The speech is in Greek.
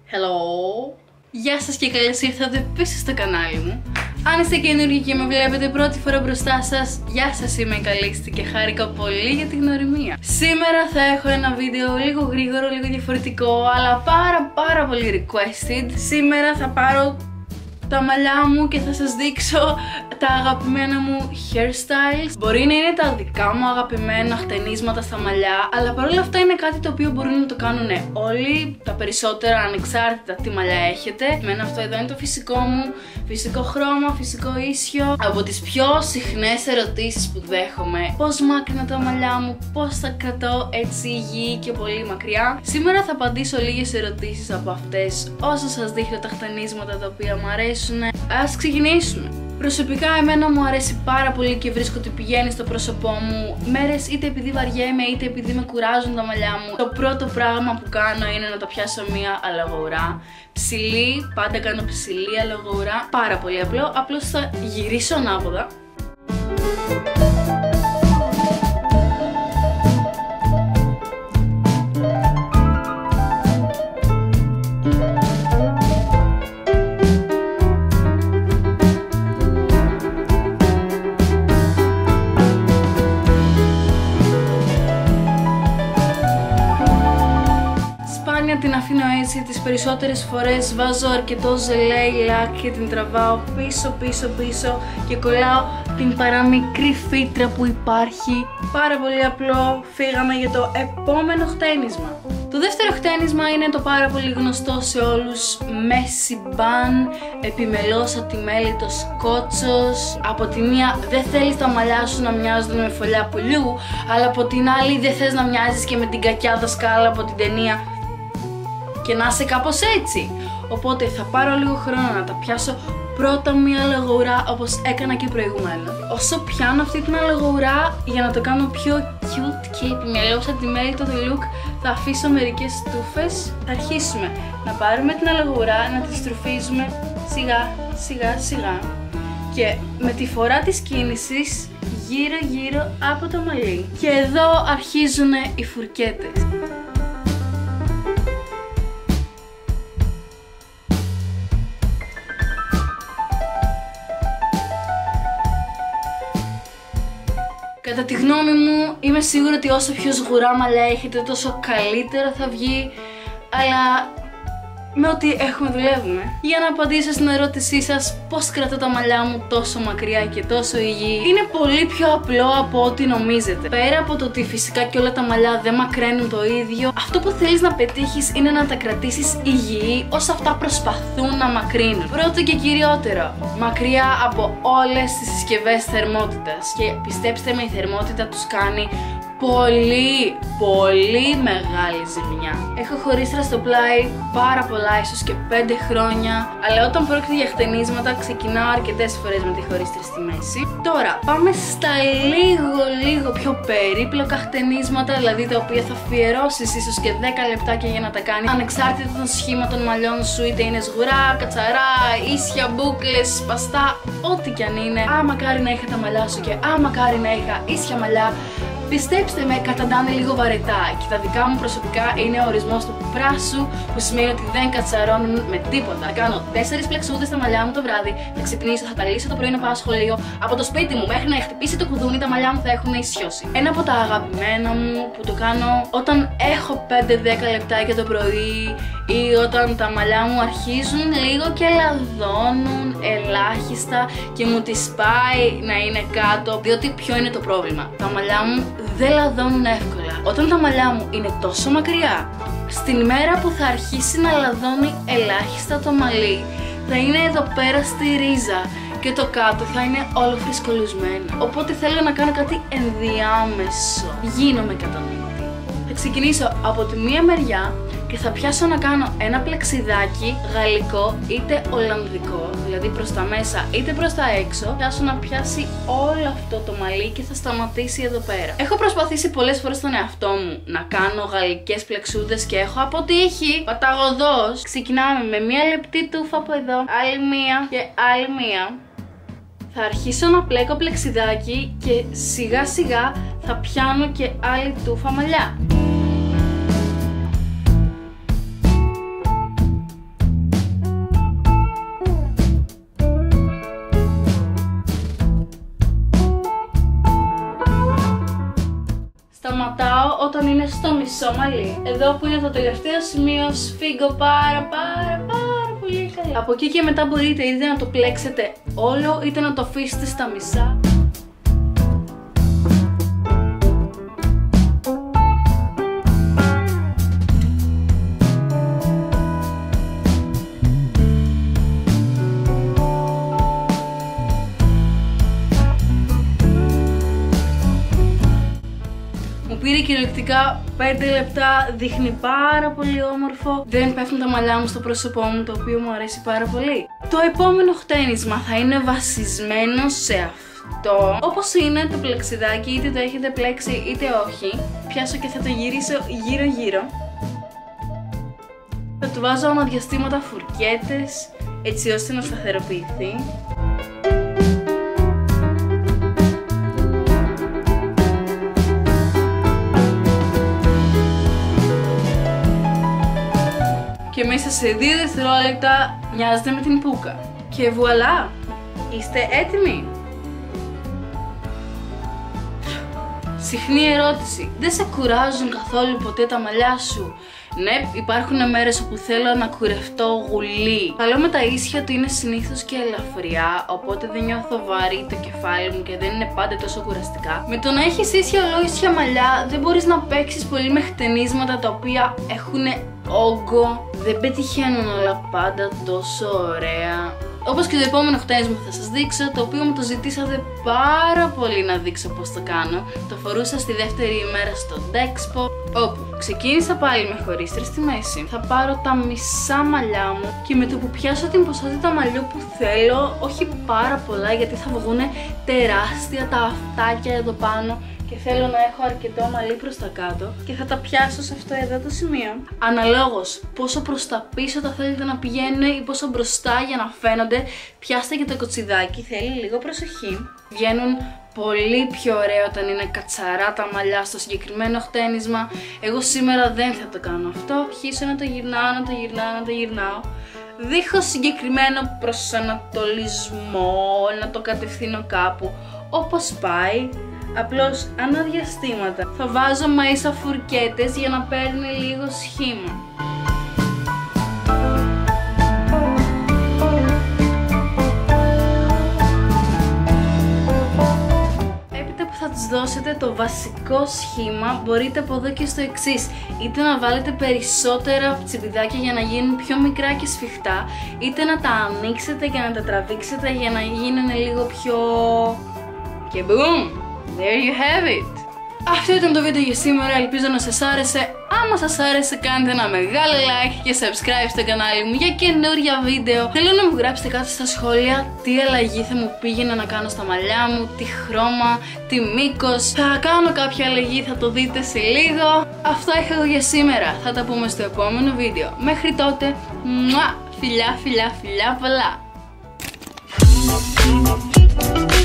Hello! Γεια σας και καλώς ήρθατε πίσω στο κανάλι μου. Αν είστε καινούργιοι και με βλέπετε πρώτη φορά μπροστά σας, γεια σας, είμαι η Καλίστη και χάρηκα πολύ για την γνωριμία. Σήμερα θα έχω ένα βίντεο λίγο γρήγορο, λίγο διαφορετικό, αλλά πάρα πολύ requested. Σήμερα θα πάρω τα μαλλιά μου και θα σας δείξω τα αγαπημένα μου hairstyles. Μπορεί να είναι τα δικά μου αγαπημένα χτενίσματα στα μαλλιά, αλλά παρόλα αυτά είναι κάτι το οποίο μπορούν να το κάνουν όλοι, τα περισσότερα ανεξάρτητα τι μαλλιά έχετε. Εμένα αυτό εδώ είναι το φυσικό μου, φυσικό χρώμα, φυσικό ίσιο. Από τις πιο συχνές ερωτήσεις που δέχομαι, πώς μάκρινα τα μαλλιά μου, πώς θα κρατώ έτσι υγιή και πολύ μακριά. Σήμερα θα απαντήσω λίγες ερωτήσεις από αυτές, όσο σας δείχνω τα χτενίσματα τα οποία μου αρέσουν. Ας ξεκινήσουμε. Προσωπικά εμένα μου αρέσει πάρα πολύ και βρίσκω ότι πηγαίνει στο πρόσωπό μου μέρες είτε επειδή βαριέμαι είτε επειδή με κουράζουν τα μαλλιά μου. Το πρώτο πράγμα που κάνω είναι να τα πιάσω μία αλογοουρά. Ψηλή, πάντα κάνω ψηλή αλογοουρά. Πάρα πολύ απλό, απλώς θα γυρίσω ανάποδα. Την αφήνω έτσι, τις περισσότερες φορές βάζω αρκετό ζελέ ή λάκ και την τραβάω πίσω και κολλάω την παραμικρή φύτρα που υπάρχει. Πάρα πολύ απλό, φύγαμε για το επόμενο χτένισμα. Το δεύτερο χτένισμα είναι το πάρα πολύ γνωστό σε όλους, μέση μπαν, επιμελώς ατιμέλιτος κότσος. Από τη μία δεν θέλεις τα μαλλιά σου να μοιάζουν με φωλιά πουλιού, αλλά από την άλλη δεν θες να μοιάζεις και με την κακιά δασκάλα από την ταινία και να είσαι κάπως έτσι. Οπότε θα πάρω λίγο χρόνο να τα πιάσω πρώτα μία αλογοουρά όπως έκανα και προηγουμένως. Όσο πιάνω αυτή την αλογοουρά για να το κάνω πιο cute και επιμελώς ατιμέλιτο το look, θα αφήσω μερικές στούφες. Θα αρχίσουμε να πάρουμε την αλογοουρά, να τη στρουφίζουμε σιγά και με τη φορά της κίνησης γύρω από το μαλλί. Και εδώ αρχίζουν οι φουρκέτες. Κατά τη γνώμη μου, είμαι σίγουρη ότι όσο πιο σγουρά μαλλιά έχετε, τόσο καλύτερα θα βγει, αλλά με ό,τι έχουμε δουλεύουμε. Για να απαντήσω στην ερώτησή σας, πώς κρατώ τα μαλλιά μου τόσο μακριά και τόσο υγιή, είναι πολύ πιο απλό από ό,τι νομίζετε. Πέρα από το ότι φυσικά και όλα τα μαλλιά δεν μακραίνουν το ίδιο, αυτό που θέλεις να πετύχεις είναι να τα κρατήσεις υγιή όσο αυτά προσπαθούν να μακρύνουν. Πρώτο και κυριότερο, μακριά από όλες τις συσκευές θερμότητας. Και πιστέψτε με, η θερμότητα τους κάνει πολύ μεγάλη ζημιά. Έχω χωρίστρα στο πλάι πάρα πολλά, ίσως και 5 χρόνια, αλλά όταν πρόκειται για χτενίσματα ξεκινάω αρκετές φορές με τη χωρίστρα στη μέση. Τώρα πάμε στα λίγο πιο περίπλοκα χτενίσματα, δηλαδή τα οποία θα αφιερώσεις ίσως και 10 λεπτάκια για να τα κάνεις, ανεξάρτητα των σχήμα των μαλλιών σου, είτε είναι σγουρά, κατσαρά, ίσια, μπούκλες, σπαστά, ό,τι κι αν είναι. Μακάρι να είχα τα μαλλιά σου και μακάρι να είχα ίσια μαλλιά. Πιστέψτε με, καταντάνε λίγο βαρετά και τα δικά μου προσωπικά είναι ο ορισμός του πράσου, που σημαίνει ότι δεν κατσαρώνουν με τίποτα. Θα κάνω 4 πλεξούδες στα μαλλιά μου το βράδυ, θα ξυπνήσω, θα τα λύσω το πρωί να πάω σχολείο. Από το σπίτι μου μέχρι να χτυπήσει το κουδούνι, τα μαλλιά μου θα έχουν ισιώσει. Ένα από τα αγαπημένα μου που το κάνω όταν έχω 5-10 λεπτάκια το πρωί ή όταν τα μαλλιά μου αρχίζουν λίγο και λαδώνουν ελάχιστα και μου τις πάει να είναι κάτω, διότι ποιο είναι το πρόβλημα? Τα μαλλιά μου δεν λαδώνουν εύκολα. Όταν τα μαλλιά μου είναι τόσο μακριά, στην μέρα που θα αρχίσει να λαδώνει ελάχιστα το μαλλί, θα είναι εδώ πέρα στη ρίζα και το κάτω θα είναι όλο φρισκολισμένο. Οπότε θέλω να κάνω κάτι ενδιάμεσο. Γίνομαι κατανοητή. Θα ξεκινήσω από τη μία μεριά και θα πιάσω να κάνω ένα πλεξιδάκι γαλλικό είτε ολλανδικό, δηλαδή προς τα μέσα είτε προς τα έξω. Πιάσω να πιάσει όλο αυτό το μαλλί και θα σταματήσει εδώ πέρα. Έχω προσπαθήσει πολλές φορές στον εαυτό μου να κάνω γαλλικές πλεξούδες και έχω αποτύχει παταγωδός. Ξεκινάμε με μία λεπτή τούφα από εδώ, άλλη μία και άλλη μία. Θα αρχίσω να πλέκω πλεξιδάκι και σιγά σιγά θα πιάνω και άλλη τούφα μαλλιά. όταν είναι στο μισό μαλλί. Εδώ που είναι το τελευταίο σημείο σφίγγω πάρα πολύ καλά. Από εκεί και μετά μπορείτε είτε να το πλέξετε όλο είτε να το αφήσετε στα μισά. Πήρε κυριολεκτικά 5 λεπτά, δείχνει πάρα πολύ όμορφο. Δεν πέφτουν τα μαλλιά μου στο πρόσωπό μου, το οποίο μου αρέσει πάρα πολύ. Το επόμενο χτένισμα θα είναι βασισμένο σε αυτό. Όπως είναι το πλεξιδάκι, είτε το έχετε πλέξει είτε όχι. Πιάσω και θα το γυρίσω γύρω-γύρω. Θα του βάζω αναδιαστήματα φουρκέτες, έτσι ώστε να σταθεροποιηθεί. Και μέσα σε 2 δευτερόλεπτα μοιάζεται με την Πούκα. Και βουαλά! Είστε έτοιμοι? Συχνή ερώτηση. Δεν σε κουράζουν καθόλου ποτέ τα μαλλιά σου? Ναι, υπάρχουν μέρες όπου θέλω να κουρευτώ γουλή. Καλό με τα ίσια του είναι συνήθως και ελαφριά, οπότε δεν νιώθω βαρύ το κεφάλι μου και δεν είναι πάντα τόσο κουραστικά. Με το να έχεις ίσια ολόίσια μαλλιά δεν μπορείς να παίξεις πολύ με χτενίσματα τα οποία έχουν όγκο. Δεν πετυχαίνουν όλα πάντα τόσο ωραία. Όπως και το επόμενο χτένισμα που θα σας δείξω, το οποίο μου το ζητήσατε πάρα πολύ να δείξω πώς το κάνω. Το φορούσα στη δεύτερη ημέρα στο Dexpo, όπου ξεκίνησα πάλι με χωρίστρες στη μέση. Θα πάρω τα μισά μαλλιά μου και με το που πιάσω την ποσότητα μαλλιού που θέλω, όχι πάρα πολλά γιατί θα βγουν τεράστια τα αυτάκια εδώ πάνω και θέλω να έχω αρκετό μαλλί προς τα κάτω και θα τα πιάσω σε αυτό εδώ το σημείο. Αναλόγως πόσο προς τα πίσω τα θέλετε να πηγαίνουν ή πόσο μπροστά για να φαίνονται, πιάστε και το κοτσιδάκι, θέλει λίγο προσοχή. Βγαίνουν πολύ πιο ωραία όταν είναι κατσαρά τα μαλλιά στο συγκεκριμένο χτένισμα. Εγώ σήμερα δεν θα το κάνω αυτό, αρχίσω να το γυρνάω, δίχως συγκεκριμένο προσανατολισμό, να το κατευθύνω κάπου όπως πάει. Απλώς αναδιαστήματα. Θα βάζω μέσα φουρκέτες για να παίρνει λίγο σχήμα. Έπειτα που θα τους δώσετε το βασικό σχήμα, μπορείτε από εδώ και στο εξής. Είτε να βάλετε περισσότερα τσιμπιδάκια για να γίνουν πιο μικρά και σφιχτά, είτε να τα ανοίξετε και να τα τραβήξετε για να γίνουν λίγο πιο... και boom! There you have it! Αυτό ήταν το βίντεο για σήμερα, ελπίζω να σας άρεσε. Άμα σας άρεσε κάντε ένα μεγάλο like και subscribe στο κανάλι μου για καινούρια βίντεο. Θέλω να μου γράψετε κάτω στα σχόλια τι αλλαγή θα μου πήγαινε να κάνω στα μαλλιά μου, τι χρώμα, τι μήκος. Θα κάνω κάποια αλλαγή, θα το δείτε σε λίγο. Αυτό είχα εγώ για σήμερα, θα τα πούμε στο επόμενο βίντεο. Μέχρι τότε, φιλιά πολλά!